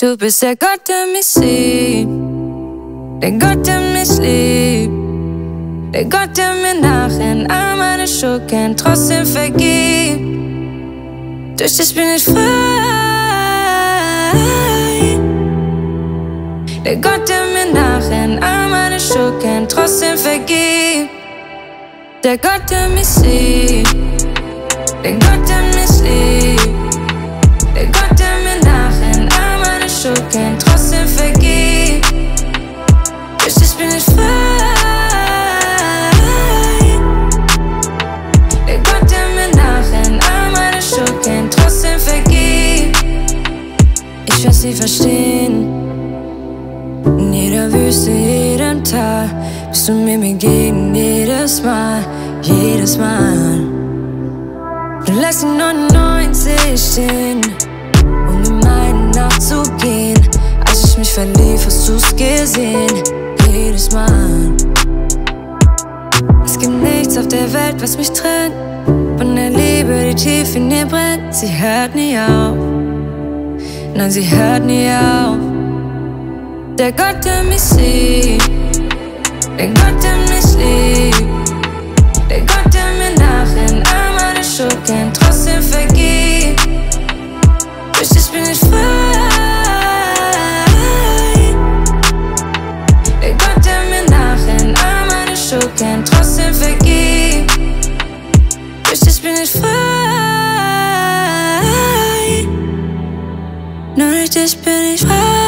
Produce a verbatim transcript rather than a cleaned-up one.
Du bist der Gott, der mich sieht, der Gott, der mich liebt, der Gott, der mir nach in all meine Schuld kennt, trotzdem vergibt. Durch dich bin ich frei. Der Gott, der mir nach in all meine Schuld kennt, trotzdem vergibt. Der Gott, der mich sieht, der Gott, der mich liebt, der Gott, der mir nach in all meine Schuld kennt, trotzdem vergibt. Durch dich bin ich frei. Der Gott, der mir nach in all meine Schuld kennt, trotzdem vergibt. Ich werd's nie verstehen. In jeder Wüste, jedem Tal bist du mir begegnet, jedes Mal, jedes Mal. Du lässt die neunundneunzig stehen, um in meine Nacht zu gehen. Als ich mich verlieb, hast du's gesehen, jedes Mal. Es gibt nichts auf der Welt, was mich trennt von der Liebe, die tief in dir brennt. Sie hört nie auf, nein, sie hört nie auf. Der Gott, der mich sieht, der Gott, der mich liebt, der Gott, der mir nach in all meine Schuld kennt, trotzdem vergibt. Durch dich bin ich frei. Der Gott, der mir nach in all meine Schuld kennt, trotzdem vergibt. Durch dich bin ich frei. Nur durch dich bin ich frei.